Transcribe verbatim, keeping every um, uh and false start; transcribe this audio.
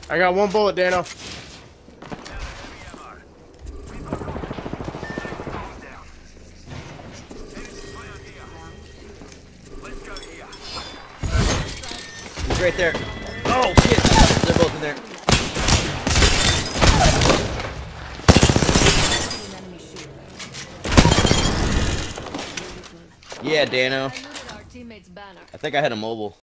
I got one bullet, Dano. He's right there. Oh shit! They're both in there. Yeah, Dano. I think I had a mobile.